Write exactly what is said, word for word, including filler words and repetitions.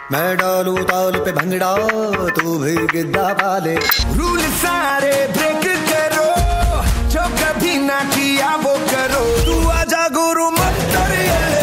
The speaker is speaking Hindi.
मैं डालू ताल पे भंगड़ा, तू भी गिद्दा पाले। रूल सारे ब्रेक करो, जो कभी ना किया वो करो। तू आजा गुरु मत डरिए।